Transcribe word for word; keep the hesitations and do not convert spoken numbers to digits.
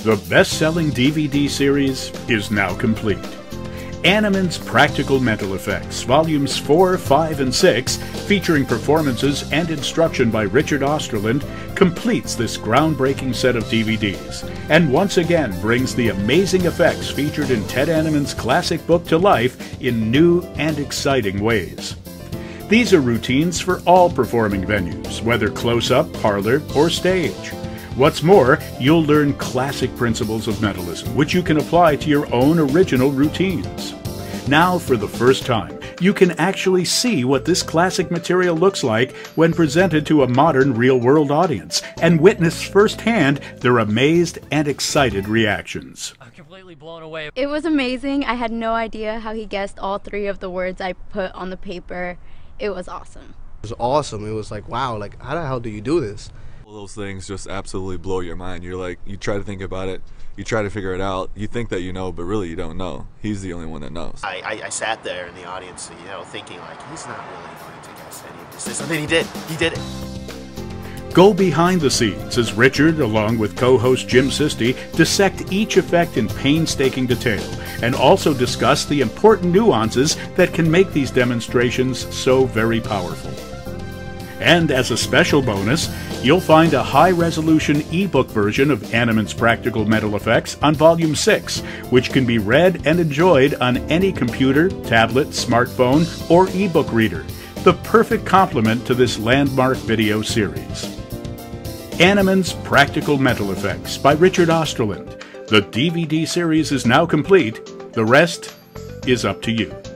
The best-selling D V D series is now complete. Annemann's Practical Mental Effects, Volumes four, five, and six, featuring performances and instruction by Richard Osterlind, completes this groundbreaking set of D V Ds, and once again brings the amazing effects featured in Ted Annemann's classic book to life in new and exciting ways. These are routines for all performing venues, whether close-up, parlor, or stage. What's more, you'll learn classic principles of mentalism, which you can apply to your own original routines. Now, for the first time, you can actually see what this classic material looks like when presented to a modern real-world audience, and witness firsthand their amazed and excited reactions. I'm completely blown away. It was amazing. I had no idea how he guessed all three of the words I put on the paper. It was awesome. It was awesome. It was like, wow, like, how the hell do you do this? Those things just absolutely blow your mind. You're like, you try to think about it, you try to figure it out, you think that you know, but really you don't know. He's the only one that knows. I, I, I sat there in the audience, you know, thinking like, he's not really going to guess any of this, and then he did. He did it. Go behind the scenes as Richard, along with co-host Jim Sisti, dissect each effect in painstaking detail, and also discuss the important nuances that can make these demonstrations so very powerful. And as a special bonus, you'll find a high-resolution ebook version of Annemann's Practical Mental Effects on Volume six, which can be read and enjoyed on any computer, tablet, smartphone, or ebook reader, the perfect complement to this landmark video series. Annemann's Practical Mental Effects by Richard Osterlind. The D V D series is now complete. The rest is up to you.